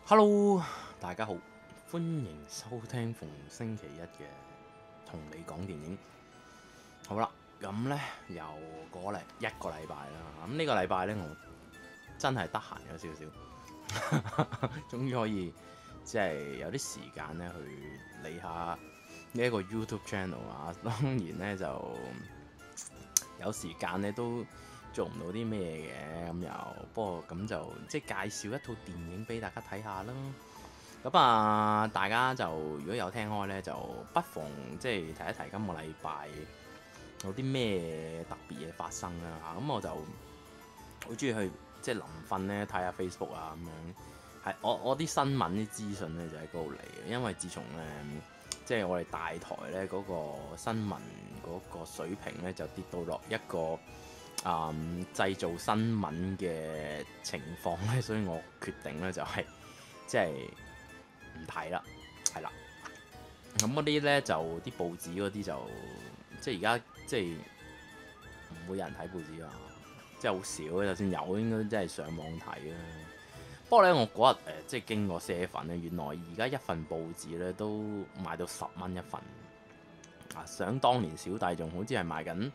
Hello，大家好，歡迎收聽逢星期一嘅同你講電影。好啦，咁呢又過嚟一個禮拜啦。咁呢個禮拜呢，我真係得閒咗少少，終於可以即係有啲時間呢去理下呢一個 YouTube channel 啊。當然呢，就有時間呢都做唔到啲咩嘅，咁又不過咁就即係介紹一套電影俾大家睇下啦。咁啊，大家就如果有聽開呢，就不妨即係提一提今個禮拜有啲咩特別嘢發生啦嚇。咁我就好中意去即係臨瞓呢睇下 Facebook 啊咁樣。係我啲新聞啲資訊呢就喺嗰度嚟嘅，因為自從即係我哋大台呢嗰個新聞嗰個水平呢，就跌到落一個製造新聞嘅情況咧，所以我決定咧就係即係唔睇啦，係啦。咁嗰啲咧就啲報紙嗰啲就即係而家即係唔會有人睇報紙啊，即係好少。就算有，應該真係上網睇啦。不過咧，我嗰日即係經過7-Eleven咧，原來而家一份報紙咧都賣到10蚊一份啊！想當年小弟仲好似係賣緊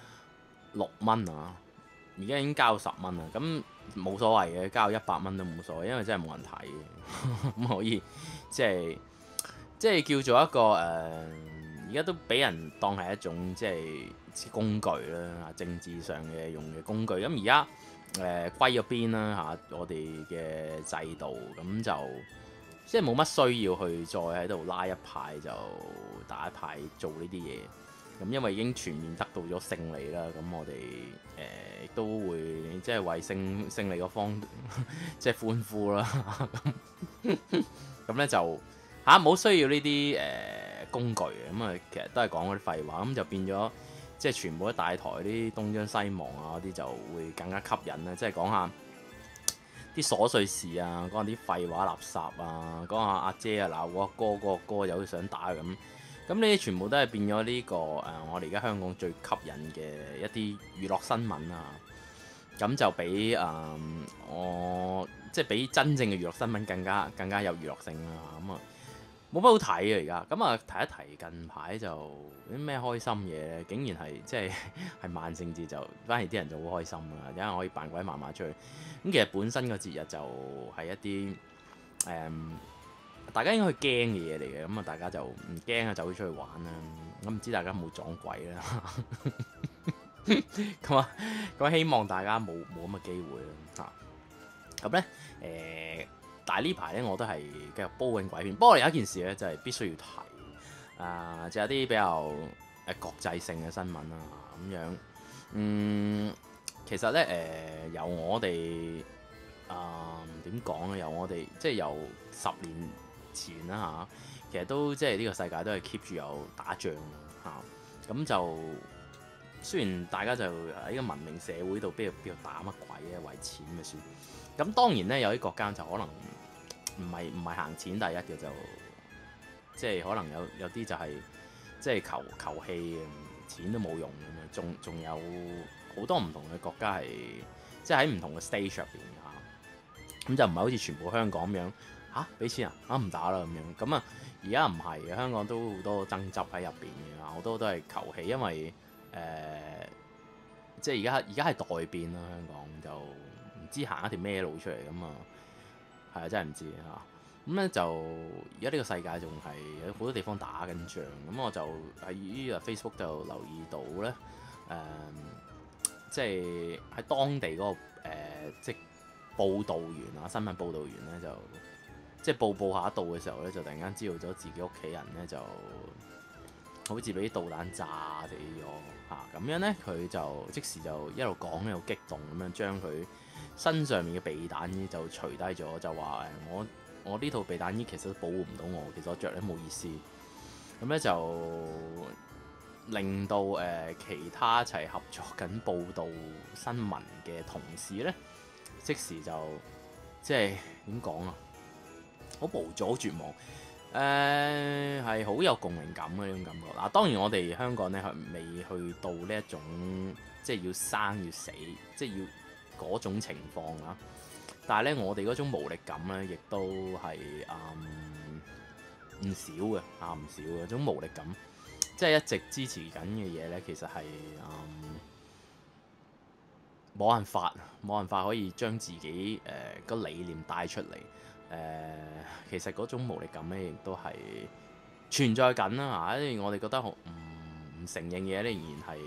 6蚊啊，而家已經交10蚊啦，咁冇所謂嘅，交100蚊都冇所謂，因為真係冇人睇，咁可以即係叫做一個而家都俾人當係一種即係工具啦，政治上嘅用嘅工具。咁而家歸咗邊啦嚇，我哋嘅制度咁就即係冇乜需要去再喺度拉一派就打一派做呢啲嘢。咁因為已經全面得到咗勝利啦，咁我哋亦都會即係為勝利嗰方即係歡呼啦。咁咧就冇需要呢啲工具嘅，咁啊其實都係講嗰啲廢話，咁就變咗即係全部都大台啲東張西望啊嗰啲就會更加吸引啦，即係講下啲瑣碎事啊，講下啲廢話垃圾啊，講下阿姐啊鬧個哥，個哥又想打咁。咁呢啲全部都係變咗呢個我哋而家香港最吸引嘅一啲娛樂新聞啊！咁就比我即係比真正嘅娛樂新聞更加有娛樂性啦！咁啊冇乜好睇嘅而家，咁啊提一提近排就啲咩開心嘢，竟然係即係萬聖節就反而啲人就好開心啊！因為可以扮鬼麻麻出去。咁其實本身個節日就係一啲大家應該去驚嘅嘢嚟嘅，咁啊大家就唔驚啊，就會出去玩啦。咁唔知大家有冇撞鬼啦？咁希望大家冇咁嘅機會啦嚇。咁咧但係呢排咧我都係繼續煲緊鬼片。不過有一件事咧就係必須要提就有啲比較國際性嘅新聞啦咁樣。其實咧由我哋點講咧？由我哋即係由10年前啦嚇，其實都即係呢個世界都係 keep 住有打仗嚇，咁就雖然大家就喺個文明社會度邊度打乜鬼啊，為錢咪算。咁當然咧有啲國家就可能唔係行錢第一嘅，就即係可能有啲就係即係求氣嘅，錢都冇用咁樣。仲有好多唔同嘅國家係即係喺唔同嘅 stage 入邊嚇，咁就唔係好似全部香港咁樣。俾錢唔打啦咁樣。咁而家唔係嘅，香港都好多爭執喺入邊嘅，好多都係求氣，因為即係而家係代變啦，香港就唔知行一條咩路出嚟咁啊，係啊，真係唔知嚇。咁咧就而家呢個世界仲係有好多地方打緊仗，咁我就喺呢個 Facebook 度留意到咧，即係喺當地嗰個即係報導員啊，新聞報導員咧就。即係報下一度嘅時候咧，就突然間知道咗自己屋企人咧就好似俾啲導彈炸死咗嚇，咁樣咧佢就即時就一路講一路激動咁樣，將佢身上面嘅避彈衣就除低咗，就話我呢套避彈衣其實都保護唔到我，其實我着咧冇意思。咁咧就令到其他一齊合作緊報導新聞嘅同事咧，即時就即係點講啊？好無助、好絕望，係好有共鳴感嘅呢種感覺。嗱，當然我哋香港咧係未去到呢一種即係要生要死，即係要嗰種情況啊。 但係咧我哋嗰種無力感咧，亦都係唔少嘅唔少嘅種無力感，即係一直支持緊嘅嘢咧，其實係冇辦法可以將自己個理念帶出嚟。其實嗰種無力感咧，亦都係存在緊啦嚇。因為我哋覺得唔承認嘅嘢咧，仍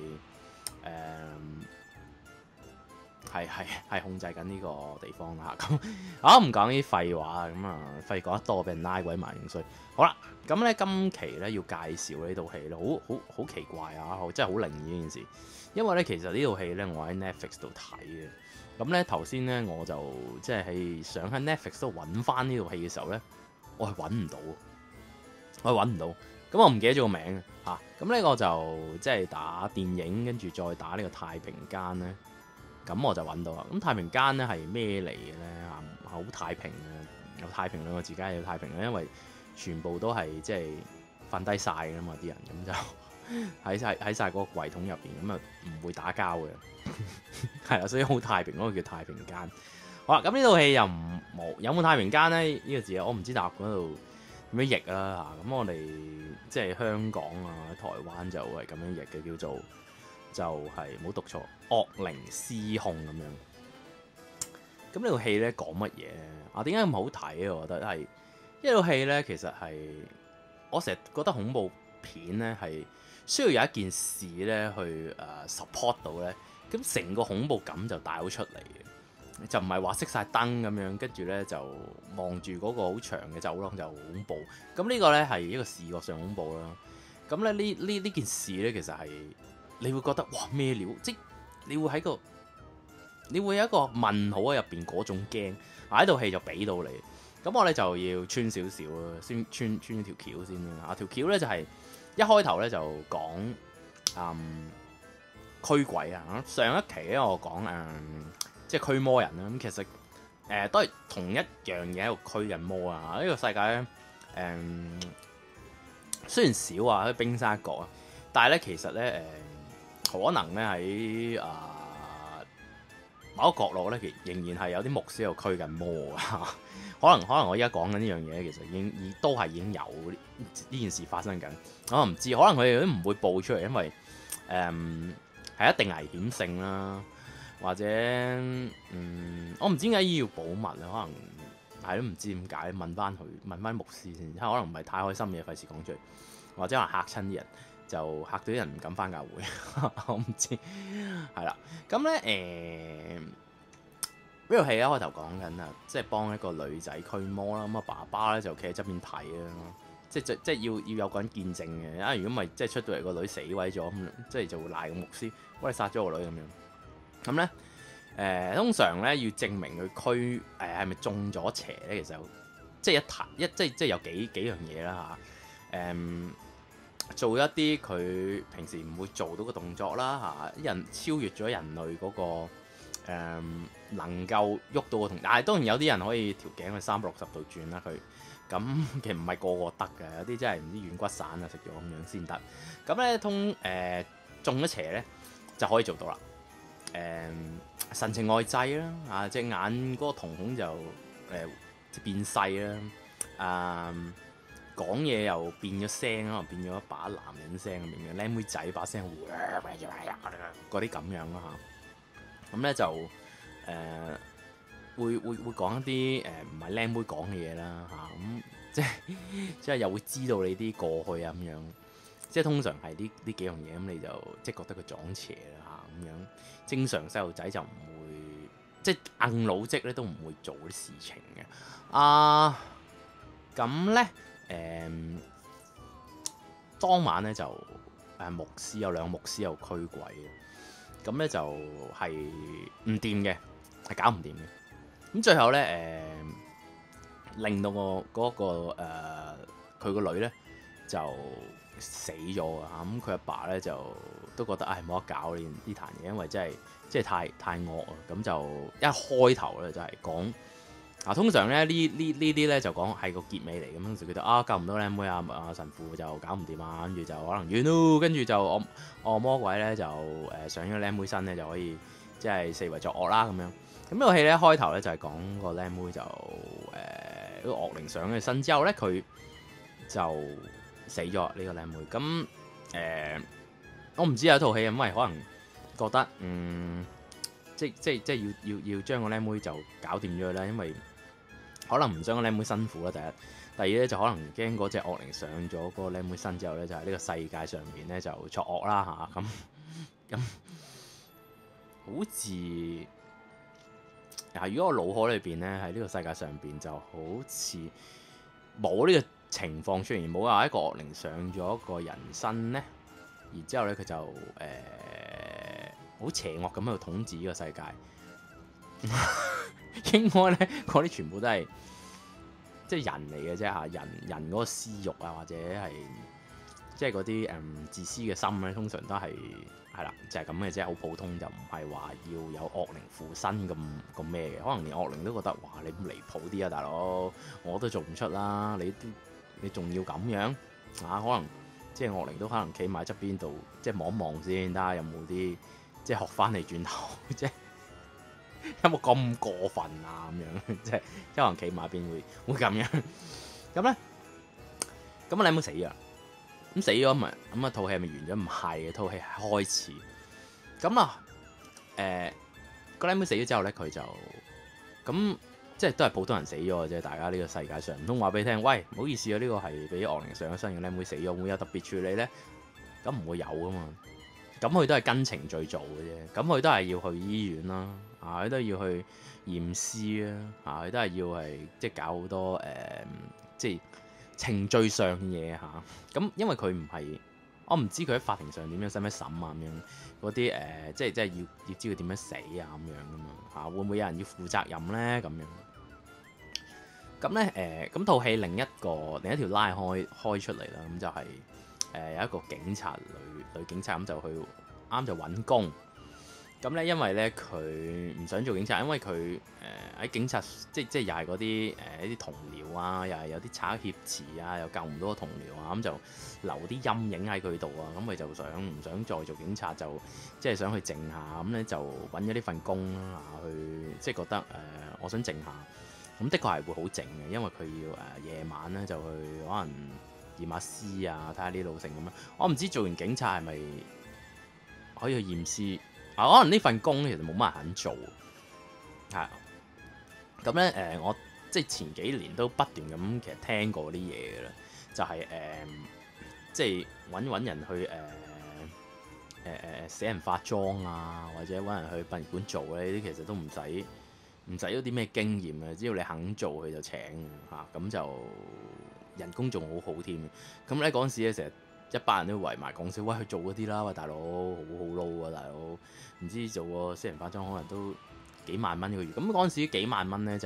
然係控制緊呢個地方啦。咁唔講啲廢話咁廢講得多，俾人拉鬼埋樣衰。好啦，咁咧今期咧要介紹呢套戲咧，好奇怪真係好靈異呢件事。因為咧其實呢套戲咧，我喺 Netflix 度睇嘅。咁咧頭先咧我就即係想喺 Netflix 度揾翻呢套戲嘅時候咧，我係揾唔到。咁我唔記得咗個名嚇。咁呢我就即係打電影，跟住再打呢個太平間咧。咁我就揾到啦。咁太平間咧係咩嚟嘅咧？好太平嘅，有太平兩個字，梗係有太平啦。因為全部都係即係瞓低晒㗎嘛啲人，咁就喺晒嗰個櫃桶入邊，咁唔會打交嘅。係啦，所以好太平嗰個叫太平間。好啦，咁呢套戲又有冇太平間咧？呢個字我唔知大陸嗰度點樣譯啦嚇。咁我哋即係香港台灣就係咁樣譯嘅，叫做就係冇讀錯，惡靈屍控咁樣。咁呢套戲咧講乜嘢咧？點解咁好睇啊？我覺得係呢套戲咧，其實係我成日覺得恐怖片咧係需要有一件事咧去support 到咧，咁成個恐怖感就帶到出嚟嘅，就唔係話熄晒燈咁樣，跟住咧就望住嗰個好長嘅走廊就恐怖。咁呢個咧係一個視覺上恐怖啦。咁咧呢件事咧其實係你會覺得哇咩料，即你會有一個問號喺入邊嗰種驚。呢套戲就俾到你。咁我哋就要穿少少啦，先穿條橋先啦。條橋咧就係一開頭咧就講驅鬼啊。上一期咧我講即係驅魔人啦。咁其實都係同一樣嘢喺度驅緊魔啊。呢個世界咧雖然少啲冰山一角啊，但係咧其實咧可能咧喺某一個角落咧，其實仍然係有啲牧師喺度驅緊魔啊。可能我而家講緊呢樣嘢，其實已經有呢件事發生緊。我唔知，可能佢哋都唔會報出嚟，因為係一定危險性啦，或者我唔知點解要保密啊。可能係都唔知點解，問翻牧師先。可能唔係太開心嘅，費事講出嚟，或者可能嚇親啲人，就嚇到啲人唔敢翻教會。我唔知係啦。咁咧呢套戲一開頭講緊即係幫一個女仔驅魔啦。咁爸爸咧就企喺側邊睇啦，即係要有個人見證嘅。如果唔係，即係出到嚟個女死毀咗，咁即係就會賴個牧師，喂，你殺咗個女咁樣。咁咧通常咧要證明佢驅係咪中咗邪咧，其實即係即係有幾樣嘢啦嚇。做一啲佢平時唔會做到嘅動作啦嚇，人超越咗人類嗰個能夠喐到個同，但係當然有啲人可以條頸去360度轉啦。佢咁其實唔係個個得嘅，有啲真係唔知軟骨散食咗咁樣先得。咁咧中咗邪咧就可以做到啦。神情外滯啦，隻眼嗰個瞳孔就變細啦。講嘢又變咗聲，可能變咗一把男人聲咁樣，靚妹仔把聲嗰啲咁樣啦嚇。咁咧就會講一啲唔係靚妹講嘅嘢啦嚇。咁即係又會知道你啲過去啊咁樣。即係通常係呢幾樣嘢，咁你就即係覺得佢撞邪啦嚇咁樣。正常細路仔就唔會，即係硬腦積咧都唔會做啲事情嘅。咁咧當晚咧就牧師有兩個牧師有驅鬼嘅。咁咧就係唔掂嘅，係搞唔掂嘅。咁最後咧令到佢個女咧就死咗啊！咁佢阿爸咧就都覺得冇得搞呢壇嘢，因為真係太惡啊！咁就一開頭咧就係講通常咧呢啲咧就講係個結尾嚟，咁當時覺得救唔到靚妹啊，神父就搞唔掂啊，跟住就可能完咯，跟住就魔鬼咧就上咗靚妹身咧就可以即係四圍作惡啦咁樣。 咁呢個戲咧開頭咧就係講個靚妹就個惡靈上咗身之後咧，佢就死咗呢個靚妹。咁我唔知有套戲因為可能覺得即要將個靚妹就搞掂咗佢啦，因為可能唔想個靚妹辛苦啦。第二咧就可能驚嗰隻惡靈上咗嗰個靚妹身之後咧，就係呢個世界上面咧就作惡啦嚇。咁好似如果我腦海裏邊咧喺呢個世界上邊就好似冇呢個情況出現，冇話一個惡靈上咗一個人身咧，然之後咧佢就好邪惡咁喺度統治呢個世界。應該咧嗰啲全部都係即係人嚟嘅啫嚇，人嗰個私慾啊，或者係即係嗰啲自私嘅心咧，通常都係啦，就係咁嘅啫，好普通，就唔係話要有惡靈附身咁咩嘅。可能連惡靈都覺得哇，你咁離譜啲啊，大佬，我都做唔出啦，你仲要咁樣可能即係惡靈都可能企埋側邊度，即係望一望先，睇下有冇啲即係學翻嚟轉頭，即係有冇咁過分啊咁樣，即係可能企埋邊會咁樣。咁咧，咁你有冇死啊？咁死咗咪咁套戲係咪完咗？唔係嘅，套戲係開始。咁個靚妹死咗之後咧，佢就咁即係都係普通人死咗嘅啫。大家呢個世界上唔通話俾你聽，喂，唔好意思啊，呢個係俾惡靈上咗身嘅靚妹死咗，會有特別處理咧？咁唔會有噶嘛。咁佢都係跟程序做嘅啫。咁佢都係要去醫院啦，佢都要去驗屍啦，佢都係要係即係搞好多即係程序上嘅嘢嚇。咁因為佢唔係，我唔知佢喺法庭上點樣使唔使審啊咁樣嗰啲即係要知佢點樣死啊咁樣噶嘛嚇，會唔會有人要負責任咧咁樣？咁咧咁套戲另一條拉開出嚟啦，咁就係有一個警察女警察咁就去啱就揾工。咁咧因為咧佢唔想做警察，因為佢喺警察即係又係嗰啲一啲同僚啊，又係有啲賊挾持啊，又救唔到個同僚啊，咁就留啲陰影喺佢度啊，咁佢就唔想再做警察，就即係想去靜下，咁咧就揾咗呢份工啦，去即係覺得我想靜下，咁的確係會好靜嘅，因為佢要夜晚咧就去可能驗下屍啊，睇下啲老成咁樣。我唔知做完警察係咪可以去驗屍。可能呢份工其實冇乜人肯做，係咁咧我即係前幾年都不斷咁其實聽過啲嘢嘅啦，就係即係揾人去寫人化妝啊，或者揾人去殯儀館做咧，呢啲其實都唔使嗰啲咩經驗嘅，只要你肯做佢就請咁就人工仲好好添。咁咧嗰陣時咧成日一班人都圍埋講笑，喂，去做嗰啲啦，喂，大佬好撈啊，大佬唔知做個私人化妝可能都幾萬蚊一個月。咁嗰陣時幾萬蚊咧就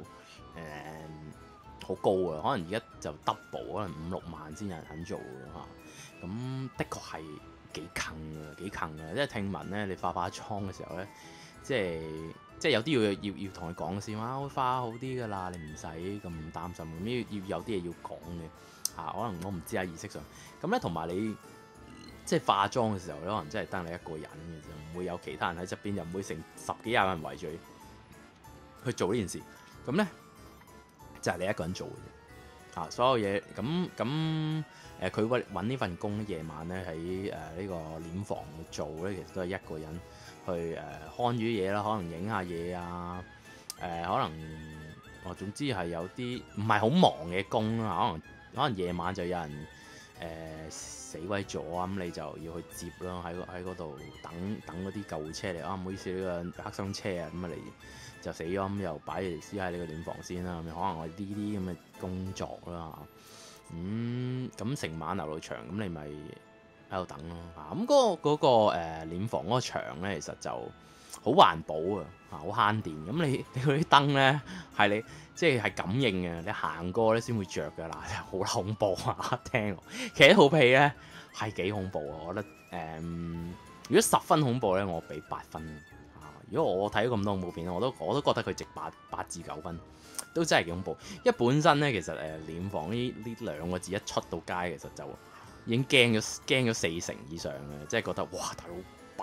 好高啊，可能而家就 double， 可能5-6萬先有人肯做嚇。咁的確係幾坑啊！即係聽聞咧，你化妝嘅時候咧，即係有啲要同佢講先話，會化好啲噶啦，你唔使咁擔心。咁要有啲嘢要講嘅。可能我唔知啊，意識上咁咧，同埋你即係化妝嘅時候咧，可能真係得你一個人嘅啫，唔會有其他人喺側邊，又唔會成10幾廿個人圍住去做呢件事。咁咧就係你一個人做嘅啫。所有嘢咁佢揾呢份工夜晚咧喺呢個殮房度做咧，其實都係一個人去看住啲嘢啦，可能影下嘢啊，可能總之係有啲唔係好忙嘅工啦，可能夜晚就有人死鬼咗啊，咁你就要去接咯，喺嗰度等嗰啲救護車嚟啊，唔好意思，呢個黑心車啊，咁你就死咗，咁又擺條屍喺你個殮房先啦，咁可能我呢啲咁嘅工作啦，咁成晚流到長，咁你咪喺度等咯，咁嗰個殮房嗰個牆咧，其實就好環保啊，好慳電。咁你嗰啲燈咧係你即係感應嘅，你行過咧先會着㗎啦，好恐怖啊！聽落，其實套戲咧係幾恐怖啊，我覺得如果10分恐怖咧，我俾8分。如果我睇咗咁多恐怖片咧，我都覺得佢值8至9分，都真係幾恐怖。因為本身咧其實殮房呢2個字一出到街，其實就已經驚咗40成以上嘅，即係覺得哇大佬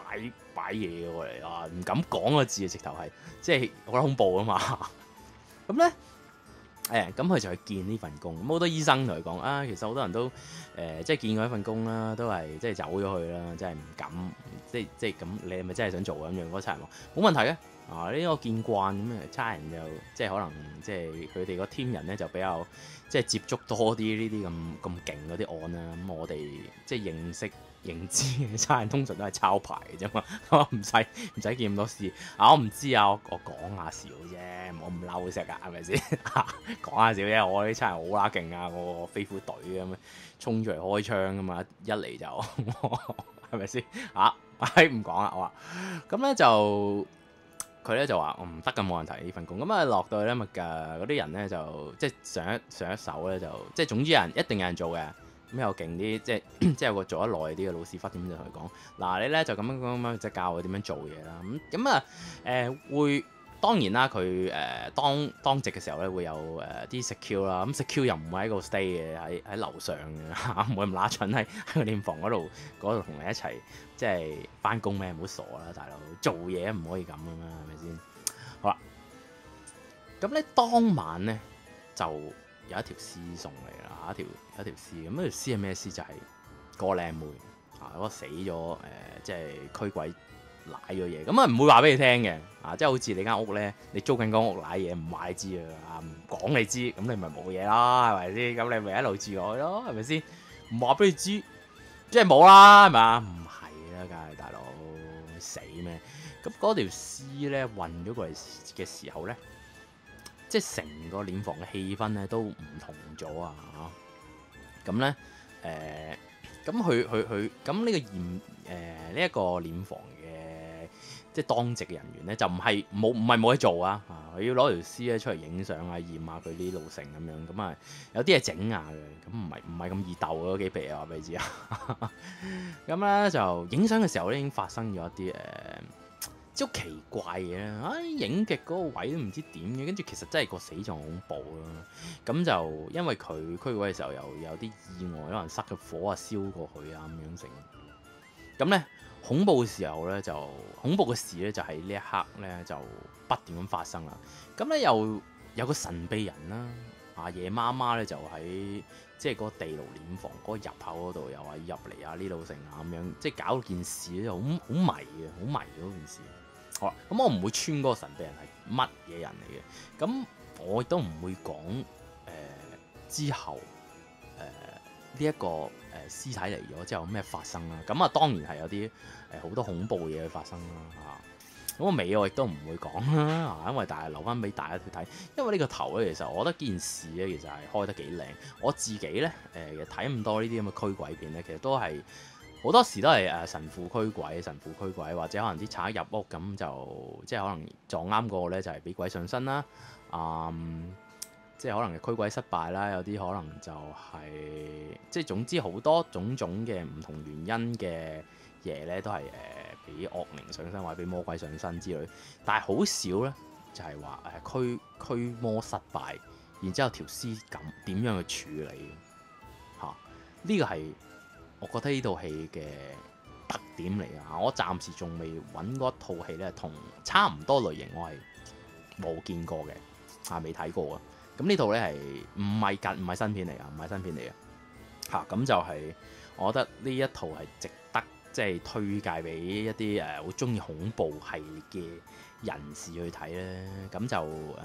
擺嘢過嚟啊，唔敢講個字啊，直頭係即係覺得恐怖啊嘛。咁咧咁佢就去見呢份工，咁好多醫生同佢講啊，其實好多人都即係見過一份工啦，都係即係走咗去啦，即係唔敢，即係咁，你係咪真係想做咁樣？嗰差人話冇問題嘅。啊！呢個見慣咁啊，差人就即係可能即係佢哋個 team 人咧就比較即係接觸多啲呢啲咁勁嗰啲案啦。咁我哋即係認知嘅差人通常都係抄牌嘅啫嘛，唔使見咁多事。我唔知啊，我講下笑啫，唔好咁嬲食啊，係咪先？講下笑啫，我啲差人好啦勁啊，我飛虎隊咁樣衝出嚟開槍噶嘛，一嚟就係咪先？唔講啦，我話咁咧就。佢咧就話我唔得㗎，冇人提呢份工。咁啊落到去咧咪嗰啲人咧就即係上一手咧就即係總之一定有人做嘅。咁又勁啲，即係有個做得耐啲嘅老屎忽點就同佢講嗱，你咧就咁樣即係教佢點樣做嘢啦。咁啊會當然啦，佢當值嘅時候咧會有啲 secure 啦。咁 secure 又唔會喺度 stay 嘅，喺樓上嘅，唔會咁乸蠢喺個殮房嗰度同你一齊即係翻工咩？唔好傻啦，大佬做嘢唔可以咁噶嘛，係咪先？好啦，咁咧當晚咧就有一條屍送嚟啦，有一條屍。咁嗰條屍係咩屍？就係個靚妹嗰個死咗即係驅鬼舐咗嘢。咁啊唔會話俾你聽嘅即係好似你間屋咧，你租緊間屋舐嘢唔話你知啊，唔講你知，咁你咪冇嘢啦，係咪先？咁你咪一路住落去咯，係咪先？唔話俾你知，即係冇啦，係咪啊？唔係啦，梗係大佬死咩？咁嗰條屍咧運咗過嚟嘅時候咧，即係成個殮房嘅氣氛咧都唔同咗啊！咁咧咁佢咁呢個呢一個殮房嘅即係當值嘅人員咧，就唔係冇嘢做啊！佢要攞條屍咧出嚟影相啊，驗下佢啲路程咁樣，咁啊有啲嘢整下嘅，咁唔係咁易鬥嗰幾皮啊！話俾你知啊！咁咧就影相嘅時候咧已經發生咗一啲即係好奇怪嘅啦！影極嗰個位都唔知點嘅，跟住其實真係個死狀恐怖啦。咁就因為佢驅鬼嘅時候又有啲意外，可能塞個火啊燒過去啊咁樣成。咁咧恐怖嘅時候咧恐怖嘅事咧就喺呢一刻咧就不斷咁發生啦。咁咧又有個神秘人啦，夜媽媽咧就喺即係嗰個地牢殮房嗰個入口嗰度又話入嚟啊呢度成啊咁樣，即係搞到件事咧好迷嗰件事。好啦，咁我唔會穿嗰個神秘人係乜嘢人嚟嘅，咁我亦都唔會講之後呢一個屍體嚟咗之後咩發生啦。咁啊當然係有啲好多恐怖嘅嘢發生啦咁個尾我亦都唔會講啦因為但係留翻俾大家去睇。因為呢個頭咧，其實我覺得件事咧其實係開得幾靚。我自己咧睇咁多呢啲咁嘅驅鬼片咧，其實都係。好多時都係神父驅鬼，或者可能啲賊入屋咁就即係可能撞啱個咧就係俾鬼上身啦，即係可能驅鬼失敗啦，有啲可能就係即係總之好多種嘅唔同原因嘅嘢咧，都係俾惡靈上身或者俾魔鬼上身之類，但係好少咧就係話驅魔失敗，然之後條屍咁點樣去處理呢個係。我覺得呢套戲嘅特點嚟啊！我暫時仲未揾過一套戲咧，同差唔多類型我係冇見過嘅，未睇過啊！咁呢套咧係唔係新片嚟㗎？唔係新片嚟嘅咁就係我覺得呢一套係值得即係推介俾一啲好中意恐怖系列嘅人士去睇咧。咁就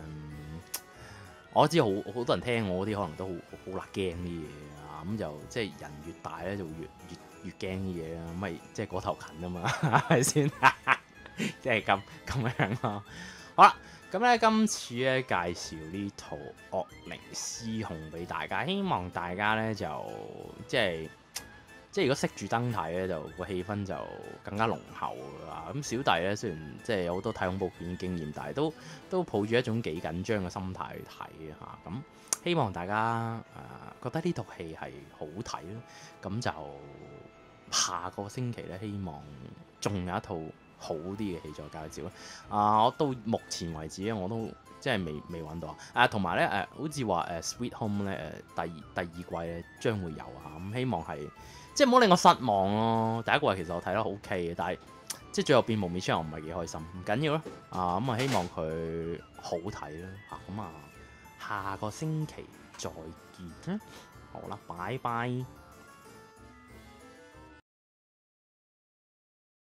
我知好多人聽我嗰啲可能都好辣驚啲嘢。咁就即係人越大咧，就越驚啲嘢啦。咁咪即係嗰頭近啊嘛，係咪先？即係咁樣咯。好啦，咁咧今次咧介紹呢套《惡靈屍控》俾大家，希望大家咧就即係如果熄住燈睇咧，就個氣氛就更加濃厚啊。咁小弟咧雖然即係有好多睇恐怖片經驗，但係都抱住一種幾緊張嘅心態去睇咁。希望大家覺得呢套戲係好睇咯，咁就下個星期咧，希望仲有一套好啲嘅戲再介紹啦。我到目前為止咧，我都即係未揾到同埋咧好似話Sweet Home 咧第二季咧將會有咁希望係即係唔好令我失望咯。第一季其實我睇得好 OK 嘅，但係即係最後變無面超人，我唔係幾開心，唔緊要啦。咁啊，希望佢好睇啦嚇。咁下個星期再見啦。好啦，拜拜。